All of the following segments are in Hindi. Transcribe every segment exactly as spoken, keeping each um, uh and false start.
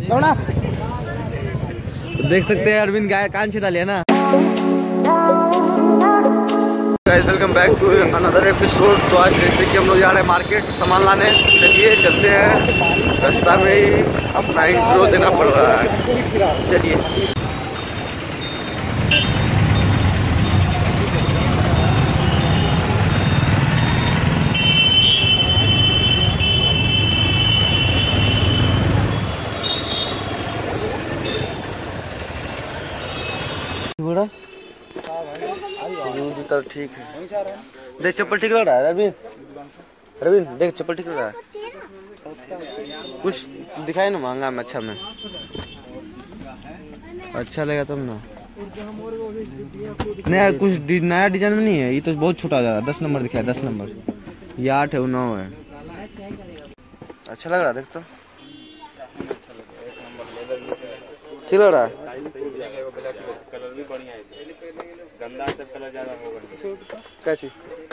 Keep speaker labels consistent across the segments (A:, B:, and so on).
A: देख सकते हैं अरविंद गाय कान छिदा लिया ना। Guys welcome back to another episode. तो आज जैसे कि हम लोग जा रहे हैं मार्केट सामान लाने, चलिए चलते हैं। रास्ता में ही अपना इंट्रो देना पड़ रहा है, चलिए। तो ठीक है, देख चप्पल ठीक लग रहा है रविंद्र। रविंद्र देख चप्पल ठीक लग रहा है, कुछ दिखाए ना महंगा में अच्छा में अच्छा लगेगा तब ना। नया कुछ नया डिजाइन में नहीं है, ये तो बहुत छोटा जा रहा है। दस नंबर दिखाया, दस नंबर, ये आठ है वो नौ है। अच्छा लग रहा है, देख तो ठीक लग रहा है।
B: कलर भी बढ़िया है, गंदा सब कलर ज्यादा होगा।
A: कैसी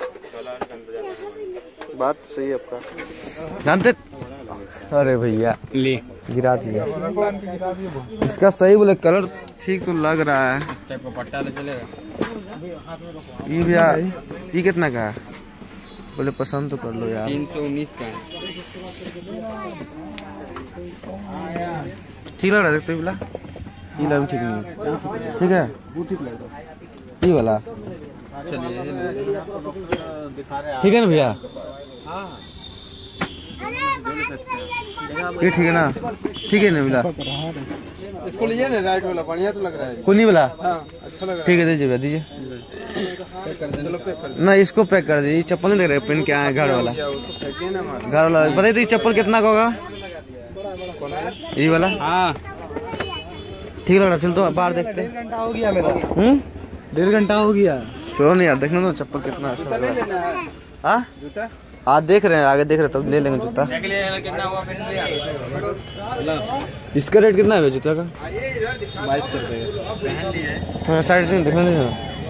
B: गंदा
A: बात सही है आपका, जानते। अरे भैया ले गिरा दिया इसका, सही बोले कलर ठीक तो लग रहा है।
B: टाइप का पट्टा ले चलेगा।
A: ये भैया ये कितना का है? बोले पसंद तो कर लो यार।
B: तीन सौ उन्नीस का है,
A: ठीक लग रहा है। देखते बोला ये लग ठीक नहीं है, ठीक है वो ठीक लग रहा है ये वाला।
B: चलिए
A: ठीक है ना भैया, ये ठीक है ना, ठीक है ना भैया।
B: इसको लीजिए ना, राइट वाला बढ़िया तो लग रहा है।
A: कोनी वाला
B: हाँ, अच्छा लग रहा है।
A: ठीक है दीजिए भैया, दीजिए ना। इसको पैक कर दीजिए, चप्पल नहीं देख रहे पहन के आए घर वाला। घर वाला बताइए तो चप्पल कितना का होगा ये वाला? हाँ ठीक लग रहा है। चल तो बाहर देखते हैं।
B: डेढ़ घंटा हो गया मेरा।
A: हम्म
B: डेढ़ घंटा हो गया।
A: चलो नहीं यार, देखना तो चप्पल कितना अच्छा लग रहा है। हाँ
B: जूता
A: आज देख रहे हैं, आगे देख रहे हैं, तब ले लेंगे जूता।
B: कितना हुआ फिर?
A: इसका रेट कितना है जूता का?
B: बाईस सौ रुपये।
A: थोड़ा साइड नहीं देखना नहीं,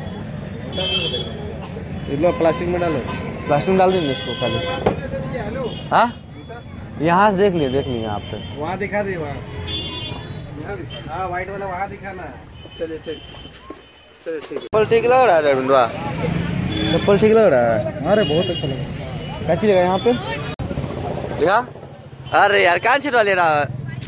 B: लो प्लास्टिक में डालो,
A: प्लास्टिक में डाल देंगे इसको खाली। हाँ यहाँ से देख लिए, देख लिए यहाँ पे,
B: वहाँ दिखा दे, वहाँ हाँ व्हाइट वाला वहाँ दिखाना। चलिए ठीक, चलिए ठीक।
A: चप्पल ठीक लग रहा है रविंद्र, चप्पल ठीक लग रहा है।
B: अरे बहुत अच्छा लगा।
A: कैसी जगह यहाँ पे देखा? अरे यार कान छिदवा ले रहा है,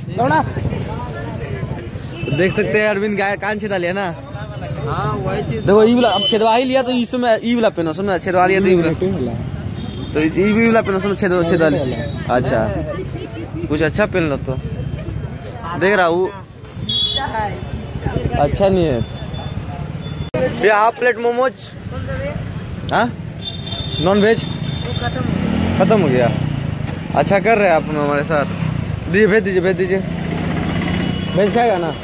A: देख सकते हैं अरविंद गाय कान छिदा लिया ना।
B: हाँ वही चीज
A: देखो ई वाला अब छेदवा ही लिया तो इसमें ई वाला पहनो, समझ छेदवा लिया तो ई वाला, तो ई वाला पहनो समझ छेदवा छेदवा लिया। अच्छा कुछ अच्छा पहन लो तो, देख रहा हूँ अच्छा नहीं है। ये हाफ प्लेट मोमोज, हाँ नॉन वेज खत्म हो गया। अच्छा कर रहे हैं आप हमारे साथ, दीजिए भेज दीजिए, भेज दीजिए। वेज खाएगा ना?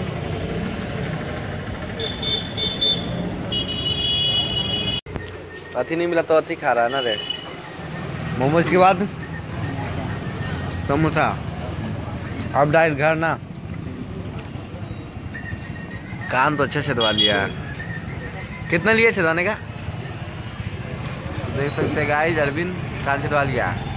A: अथी नहीं मिला तो अथी खा रहा है ना रे, मोमोज के बाद समोसा। अब डायरेक्ट घर ना। कान तो अच्छा छेदवा लिया। कितना लिया छेदवाने का? देख सकते हैं गाइस, अरविंद कान छेदवा लिया।